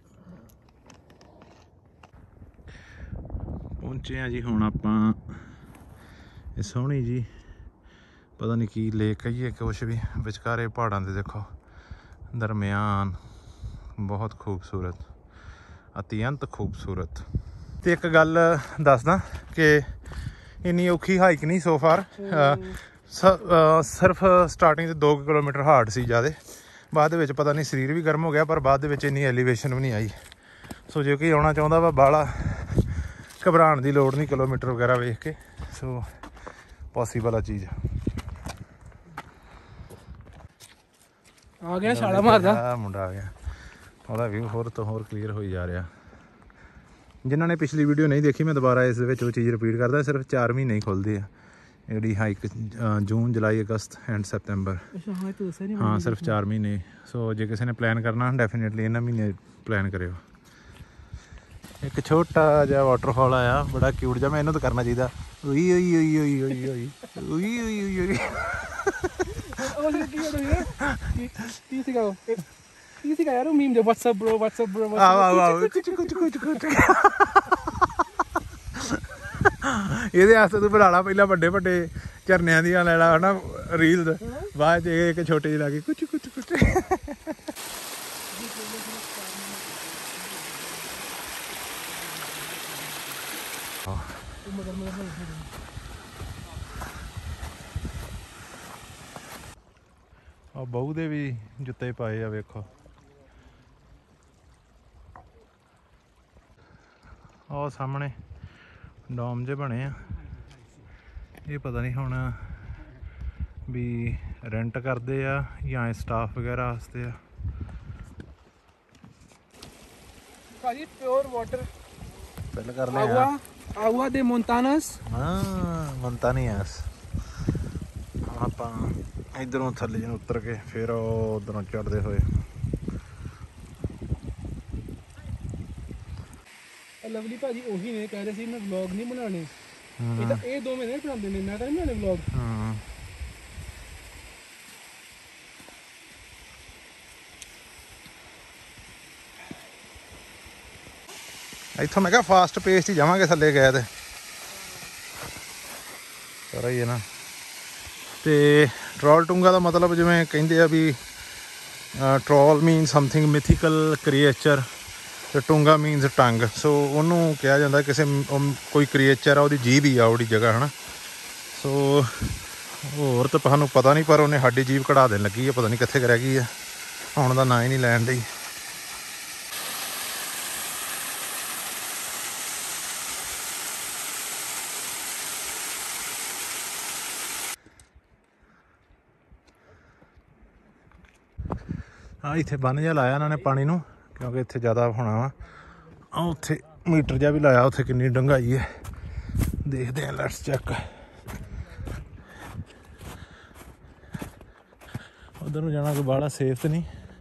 ਪਹੁੰਚੇ ਆ ਜੀ ਹੁਣ ਆਪਾਂ ਇਹ ਸੋਹਣੀ ਜੀ ਪਤਾ ਨਹੀਂ ਕੀ ਲੇਕ ਕਹੀਏ, ਕੁਛ ਵੀ ਵਿਚਕਾਰੇ ਪਹਾੜਾਂ ਦੇ ਦੇਖੋ ਦਰਮਿਆਨ, ਬਹੁਤ ਖੂਬਸੂਰਤ, ਅਤਿਅੰਤ ਖੂਬਸੂਰਤ। ਅਤੇ ਇੱਕ ਗੱਲ ਦੱਸਦਾ ਕਿ ਇੰਨੀ ਔਖੀ ਹਾਈਕ ਨਹੀਂ ਸੋ ਫਾਰ, ਸਿਰਫ ਸਟਾਰਟਿੰਗ 'ਤੇ 2 ਕਿਲੋਮੀਟਰ ਹਾਰਡ ਸੀ ਜ਼ਿਆਦਾ, ਬਾਅਦ ਦੇ ਵਿੱਚ ਪਤਾ ਨਹੀਂ ਸਰੀਰ ਵੀ ਗਰਮ ਹੋ ਗਿਆ, ਪਰ ਬਾਅਦ ਦੇ ਵਿੱਚ ਇੰਨੀ ਐਲੀਵੇਸ਼ਨ ਵੀ ਨਹੀਂ ਆਈ। ਸੋ ਜੇ ਕੋਈ ਆਉਣਾ ਚਾਹੁੰਦਾ ਵਾ ਬਾਹਲਾ ਘਬਰਾਉਣ ਦੀ ਲੋੜ ਨਹੀਂ ਕਿਲੋਮੀਟਰ ਵਗੈਰਾ ਵੇਖ ਕੇ। ਸੋ ਪੋਸੀਬਲ ਆ ਚੀਜ਼। ਆ ਗਿਆ ਛਾਲਾ ਮਾਰਦਾ ਮੁੰਡਾ ਆ ਗਿਆ, ਉਹਦਾ ਵਿਊ ਹੋਰ ਤੋਂ ਹੋਰ ਕਲੀਅਰ ਹੋਈ ਜਾ ਰਿਹਾ। ਜਿਨ੍ਹਾਂ ਨੇ ਪਿਛਲੀ ਵੀਡੀਓ ਨਹੀਂ ਦੇਖੀ, ਮੈਂ ਦੁਬਾਰਾ ਇਸ ਦੇ ਵਿੱਚ ਉਹ ਚੀਜ਼ ਰਿਪੀਟ ਕਰਦਾ। ਸਿਰਫ 4 ਮਹੀਨੇ ਹੀ ਖੁੱਲ੍ਹਦੇ ਆ ਜਿਹੜੀ ਹਾਈਕ, ਜੂਨ, ਜੁਲਾਈ, ਅਗਸਤ ਐਂਡ ਸੈਪਟੈਂਬਰ। ਹਾਂ ਸਿਰਫ 4 ਮਹੀਨੇ। ਸੋ ਜੇ ਕਿਸੇ ਨੇ ਪਲਾਨ ਕਰਨਾ ਡੈਫੀਨੇਟਲੀ ਇਹਨਾਂ ਮਹੀਨੇ ਪਲਾਨ ਕਰਿਓ। ਇੱਕ ਛੋਟਾ ਜਿਹਾ ਵਾਟਰਫਾਲ ਆਇਆ, ਬੜਾ ਕਿਊਟ ਜਿਹਾ। ਮੈਂ ਇਹਨੂੰ ਤਾਂ ਕਰਨਾ ਚਾਹੀਦਾ। ਉਈ ਉਈ ਉਈ ਉਈ ਉਈ ਉਈ ਉਈ ਉਈ ਉਈ ਉਈ। ਕੀ ਸੀਗਾ ਯਾਰ ਉਹ ਮੀਮ ਦੇ WhatsApp bro ਆਓ ਇਹਦੇ ਵਾਸਤੇ ਤੂੰ ਬਣਾ ਲਾ ਪਹਿਲਾਂ ਵੱਡੇ ਵੱਡੇ ਝਰਨਿਆਂ ਦੀਆਂ ਲੈ ਲਾ ਹਨਾ ਰੀਲ, ਬਾਅਦ ਚ ਇੱਕ ਛੋਟੇ ਜਿਹੀ ਲਾ ਕੇ ਕੁਛ ਕੁਛ ਕੁਛ। ਆ ਬਹੂ ਦੇ ਵੀ ਜੁੱਤੇ ਪਾਏ ਆ ਵੇਖੋ। ਉਹ ਸਾਹਮਣੇ ਡੋਮ ਜੇ ਬਣੇ ਆ, ਇਹ ਪਤਾ ਨਹੀਂ ਹੁਣ ਵੀ ਰੈਂਟ ਕਰਦੇ ਆ ਜਾਂ ਸਟਾਫ ਵਗੈਰਾ ਵਾਸਤੇ ਆ। ਭਾਜੀ ਪਿਓਰ ਵਾਟਰ ਫਿਲ ਕਰ ਲਿਆ। ਆਗੂਆ ਦੇ ਮੋਂਟਾਨਾਸ। ਹਾਂ ਮੋਂਟਾਨੀਆਸ। ਆਪਾਂ ਇਧਰੋਂ ਥੱਲੇ ਜਿਹਨੂੰ ਉਤਰ ਕੇ ਫਿਰ ਉਧਰੋਂ ਚੜ੍ਹਦੇ ਹੋਏ। ਲਵਲੀ ਭਾਜੀ ਉਹੀ ਨੇ ਕਹਿ ਰਹੇ ਸੀ ਮੈਂ ਵਲੌਗ ਨਹੀਂ ਬਣਾਉਣੇ। ਇਹ ਤਾਂ ਇਹ 2 ਮਹੀਨੇ ਬਣਾਉਂਦੇ ਨੇ, ਮੈਂ ਤਾਂ ਨਹੀਂ ਬਣਾਉਣੇ ਵਲੌਗ। ਇੱਥੋਂ ਮੈਂ ਕਿਹਾ ਫਾਸਟ ਪੇਸ 'ਚ ਜਾਵਾਂਗੇ ਥੱਲੇ ਗਏ ਤੇ ਸਾਰਾ ਹੀ ਹੈ ਨਾ। ਤੇ ਟਰੋਲ ਟੁੰਗਾ ਦਾ ਮਤਲਬ ਜਿਵੇਂ ਕਹਿੰਦੇ ਆ ਵੀ ਟਰੋਲ ਮੀਨ ਸਮਥਿੰਗ ਮਿਥੀਕਲ ਕ੍ਰੀਏਚਰ ਤੇ ਟੁੰਗਾ ਮੀਨਸ ਟੰਗ। ਸੋ ਉਹਨੂੰ ਕਿਹਾ ਜਾਂਦਾ ਕਿਸੇ ਕੋਈ ਕ੍ਰੀਏਚਰ ਆ, ਉਹਦੀ ਜੀਭ ਹੀ ਆ ਉਹਦੀ ਜਗ੍ਹਾ ਹੈ ਨਾ। ਸੋ ਹੋਰ ਤਾਂ ਤੁਹਾਨੂੰ ਪਤਾ ਨਹੀਂ, ਪਰ ਉਹਨੇ ਸਾਡੀ ਜੀਭ ਕਢਾ ਦੇਣ ਲੱਗੀ ਹੈ, ਪਤਾ ਨਹੀਂ ਕਿੱਥੇ ਰਹਿ ਗਈ ਹੈ, ਹੁਣ ਦਾ ਨਾਂ ਹੀ ਨਹੀਂ ਲੈਣ ਡਈ। ਹਾਂ ਇੱਥੇ ਬੰਨ ਜਿਹਾ ਲਾਇਆ ਇਹਨਾਂ ਨੇ ਪਾਣੀ ਨੂੰ, ਕਿਉਂਕਿ ਇੱਥੇ ਜ਼ਿਆਦਾ ਹੋਣਾ ਵਾ। ਆ ਉੱਥੇ ਮੀਟਰ ਜਿਹਾ ਵੀ ਲਾਇਆ, ਉੱਥੇ ਕਿੰਨੀ ਡੂੰਘਾਈ ਹੈ ਦੇਖਦੇ ਹਾਂ। Let's check. ਉਧਰ ਨੂੰ ਜਾਣਾ ਕੋਈ ਬਾਹਲਾ ਸੇਫ ਤਾਂ ਨਹੀਂ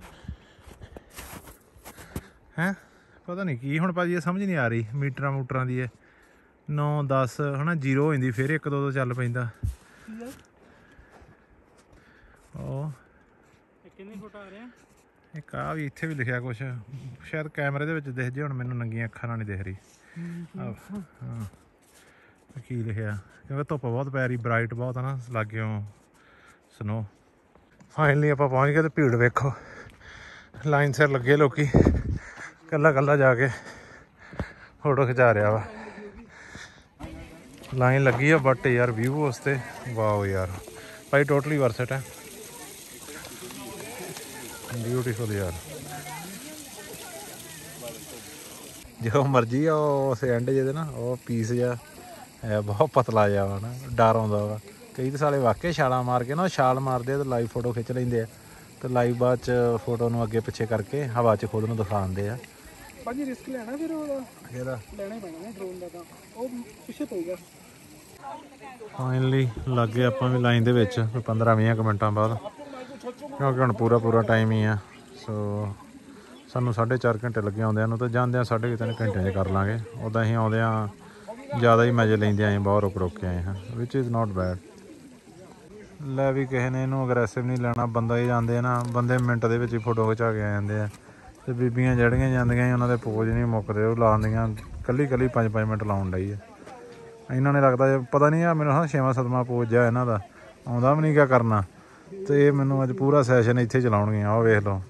ਹੈ, ਪਤਾ ਨਹੀਂ ਕੀ ਹੁਣ ਭਾਜੀ ਇਹ ਸਮਝ ਨਹੀਂ ਆ ਰਹੀ। ਮੀਟਰਾਂ ਮੂਟਰਾਂ ਦੀ ਹੈ 9 10 ਹੈ ਨਾ, 0 ਹੋ ਜਾਂਦੀ ਫਿਰ 1 2 ਤੋਂ ਚੱਲ ਪੈਂਦਾ। ਉਹ ਕਿੰਨੇ ਫੁੱਟ ਆ ਰਿਹਾ? ਇੱਕ ਆ ਵੀ ਇੱਥੇ ਵੀ ਲਿਖਿਆ ਕੁਛ, ਸ਼ਾਇਦ ਕੈਮਰੇ ਦੇ ਵਿੱਚ ਦਿਖ ਜੇ, ਹੁਣ ਮੈਨੂੰ ਨੰਗੀਆਂ ਅੱਖਾਂ ਨਾਲ ਨਹੀਂ ਦਿਖ ਰਹੀ। ਹਾਂ ਕੀ ਲਿਖਿਆ, ਕਿਉਂਕਿ ਧੁੱਪ ਬਹੁਤ ਪੈ ਰਹੀ, ਬਰਾਈਟ ਬਹੁਤ ਆ ਨਾ ਲਾਗਿਓਂ ਸਨੋ। ਫਾਈਨਲੀ ਆਪਾਂ ਪਹੁੰਚ ਗਏ ਤੇ ਭੀੜ ਵੇਖੋ, ਲਾਈਨ ਸਿਰ ਲੱਗੇ ਲੋਕੀ, ਕੱਲਾ ਕੱਲਾ ਜਾ ਕੇ ਫੋਟੋ ਖਿਚਾ ਰਿਹਾ ਵਾ। ਲਾਈਨ ਲੱਗੀ ਆ ਬਟ ਯਾਰ ਵਿਊ ਵਾਸਤੇ ਵਾਓ ਯਾਰ ਭਾਈ ਟੋਟਲੀ ਵਰਥ ਇਟ ਹੈ, ਬਿਊਟੀਫੁਲ ਯਾਰ। ਜੋ ਮਰਜੀ ਆ ਉਸ ਐਂਡ ਜਿਹਦੇ ਨਾ ਉਹ ਪੀਸ ਜਿਹਾ ਹੈ, ਬਹੁਤ ਪਤਲਾ ਜਿਹਾ ਵਾ ਨਾ, ਡਰ ਆਉਂਦਾ ਵਾ। ਕਈ ਤਾਂ ਸਾਲੇ ਵਾਕਿਆ ਛਾਲਾਂ ਮਾਰ ਕੇ ਨਾ, ਛਾਲ ਮਾਰਦੇ ਆ ਤੇ ਲਾਈਵ ਫੋਟੋ ਖਿੱਚ ਲੈਂਦੇ ਆ, ਤੇ ਲਾਈਵ ਬਾਅਦ ਚ ਫੋਟੋ ਨੂੰ ਅੱਗੇ ਪਿੱਛੇ ਕਰਕੇ ਹਵਾ 'ਚ ਖੁਦ ਨੂੰ ਦਿਖਾਉਂਦੇ ਆ। ਭਾਜੀ ਰਿਸਕ ਲੈਣਾ ਫਿਰ ਉਹਦਾ, ਇਹਦਾ ਲੈਣਾ ਹੀ ਪੈਣਾ ਨਾ ਡਰੋਨ ਦਾ, ਤਾਂ ਉਹ ਪਿੱਛੇ ਪਊਗਾ। ਫਾਈਨਲੀ ਲੱਗ ਗਏ ਆਪਾਂ ਵੀ ਲਾਈਨ ਦੇ ਵਿੱਚ 15-20 ਮਿੰਟਾਂ ਬਾਅਦ, ਕਿਉਂਕਿ ਹੁਣ ਪੂਰਾ ਟਾਈਮ ਹੀ ਆ। ਸੋ ਸਾਨੂੰ 4.5 ਘੰਟੇ ਲੱਗੇ ਆਉਂਦਿਆਂ ਨੂੰ, ਤਾਂ ਜਾਂਦਿਆਂ 3.5 ਘੰਟਿਆਂ 'ਚ ਕਰ ਲਾਂਗੇ। ਉੱਦਾਂ ਅਸੀਂ ਆਉਂਦਿਆਂ ਜ਼ਿਆਦਾ ਹੀ ਮਜ਼ੇ ਲੈਂਦੇ ਆਏ, ਬਹੁਤ ਰੁਕ ਕੇ ਆਏ ਹਾਂ, ਵਿਚ ਇਜ਼ ਨੋਟ ਬੈਡ। ਲੈ ਵੀ ਕਿਸੇ ਨੇ ਇਹਨੂੰ ਅਗਰੈਸਿਵ ਨਹੀਂ ਲੈਣਾ, ਬੰਦਾ ਹੀ ਜਾਂਦੇ ਨਾ, ਬੰਦੇ ਮਿੰਟ ਦੇ ਵਿੱਚ ਹੀ ਫੋਟੋ ਖਿਚਾ ਕੇ ਆ ਜਾਂਦੇ ਆ, ਤੇ ਬੀਬੀਆਂ ਜਿਹੜੀਆਂ ਜਾਂਦੀਆਂ ਉਹਨਾਂ ਦੇ ਪੋਜ ਨਹੀਂ ਮੁੱਕਦੇ, ਉਹ ਲਾਉਂਦੀਆਂ ਕੱਲੀ 5-5 ਮਿੰਟ ਲਾਉਣ ਡਈ ਆ। ਇਹਨਾਂ ਨੇ ਲੱਗਦਾ ਪਤਾ ਨਹੀਂ ਆ ਮੈਨੂੰ, ਹਾਂ 6ਵਾਂ-7ਵਾਂ ਪੋਜ ਜਿਹਾ ਇਹਨਾਂ ਦਾ ਆਉਂਦਾ ਵੀ ਨਹੀਂ ਕਿਆ ਕਰਨਾ, ਤੇ ਇਹ ਮੈਨੂੰ ਅੱਜ ਪੂਰਾ ਸੈਸ਼ਨ ਇੱਥੇ ਚਲਾਉਣਗੀਆਂ। ਉਹ ਵੇਖ ਲਓ,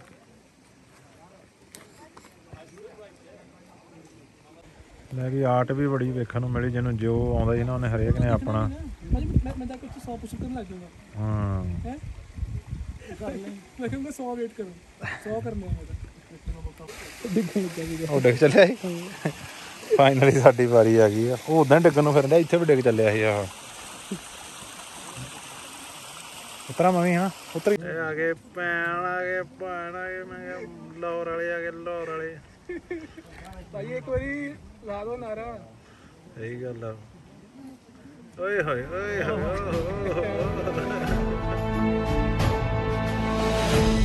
ਲੈ ਵੀ ਆਰਟ ਵੀ ਬੜੀ ਵੇਖਣ ਨੂੰ ਮਿਲੀ, ਜਿਹਨੂੰ ਜੋ ਆਉਂਦਾ ਸੀ ਨਾ ਉਹਨੇ ਹਰੇਕ ਨੇ ਆਪਣਾ। ਮੈਂ ਤਾਂ ਕੁਝ 100 ਪੁਸ਼ ਕਰਨ ਲੱਗ ਜਾਊਗਾ। ਹਾਂ ਮੈਂ ਕਹਿੰਦਾ 100 ਵੇਟ ਕਰੋ, 100 ਕਰਨੇ ਆ। ਉਹ ਡਿੱਗ ਚੱਲਿਆ ਸੀ ਫਾਈਨਲੀ ਸਾਡੀ ਵਾਰੀ ਆ ਗਈ ਆ। ਉਹ ਉਦਾਂ ਡਿੱਗਣ ਨੂੰ ਫਿਰਨ ਡਿਆ, ਇੱਥੇ ਵੀ ਡਿੱਗ ਚੱਲਿਆ ਸੀ ਆਹ। ਉਤਰਾ ਮੰਮੀ ਹਾਂ ਉਤਰ ਆ ਗਏ ਭੈਣ ਆ ਗਏ ਭੈਣ ਆ ਗਏ। ਮੈਂ ਕਿਹਾ ਲਾਹੌਰ ਵਾਲੇ ਆ ਗਏ ਲਾਹੌਰ ਵਾਲੇ। ਭਾਈ ਇੱਕ ਵਾਰੀ ਲਾ ਦੋ ਨਾਰਾ। ਸਹੀ ਗੱਲ ਆ। ਓਏ ਹੋਏ ਓਏ ਹੋਏ।